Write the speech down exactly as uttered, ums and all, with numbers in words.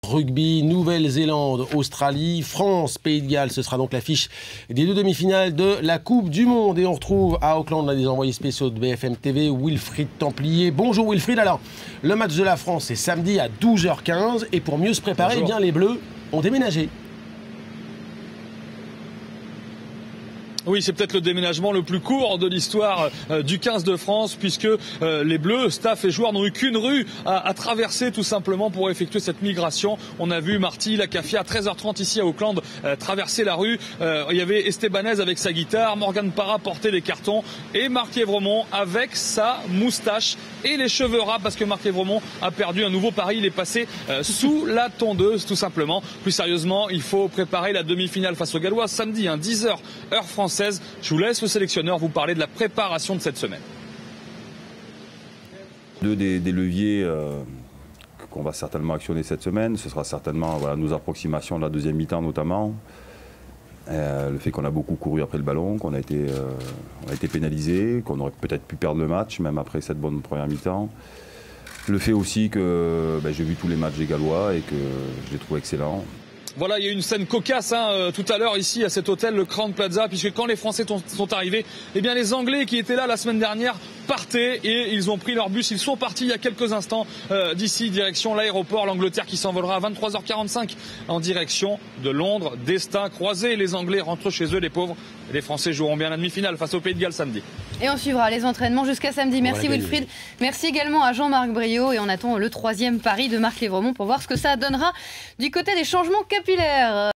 Rugby, Nouvelle-Zélande, Australie, France, Pays de Galles. Ce sera donc l'affiche des deux demi-finales de la Coupe du Monde. Et on retrouve à Auckland l'un des envoyés spéciaux de B F M T V, Wilfried Templier. Bonjour Wilfried. Alors, le match de la France, c'est samedi à douze heures quinze. Et pour mieux se préparer, eh bien, les Bleus ont déménagé. Oui, c'est peut-être le déménagement le plus court de l'histoire euh, du quinze de France, puisque euh, les Bleus, staff et joueurs n'ont eu qu'une rue à, à traverser tout simplement pour effectuer cette migration. On a vu Marty Lacafia à treize heures trente ici à Auckland euh, traverser la rue. Euh, il y avait Estebanez avec sa guitare, Morgan Parra portait les cartons et Marc Évremont avec sa moustache et les cheveux ras, parce que Marc Évremont a perdu un nouveau pari. Il est passé euh, sous la tondeuse tout simplement. Plus sérieusement, il faut préparer la demi-finale face aux Gallois samedi, hein, dix heures heure française. Je vous laisse le sélectionneur vous parler de la préparation de cette semaine. Deux des, des leviers euh, qu'on va certainement actionner cette semaine, ce sera certainement voilà, nos approximations de la deuxième mi-temps notamment. Euh, le fait qu'on a beaucoup couru après le ballon, qu'on a été, euh, on a été pénalisé, qu'on aurait peut-être pu perdre le match, même après cette bonne première mi-temps. Le fait aussi que ben, j'ai vu tous les matchs des Gallois et que je les trouve excellents. Voilà, il y a eu une scène cocasse hein, euh, tout à l'heure ici à cet hôtel, le Crowne Plaza, puisque quand les Français sont arrivés, eh bien les Anglais qui étaient là la semaine dernière partaient et ils ont pris leur bus. Ils sont partis il y a quelques instants euh, d'ici, direction l'aéroport. L'Angleterre qui s'envolera à vingt-trois heures quarante-cinq en direction de Londres. Destin croisé, les Anglais rentrent chez eux, les pauvres. Et les Français joueront bien la demi-finale face au Pays de Galles samedi. Et on suivra les entraînements jusqu'à samedi. Merci Wilfried. Merci également à Jean-Marc Briot. Et on attend le troisième pari de Marc Évremont pour voir ce que ça donnera du côté des changements capillaires.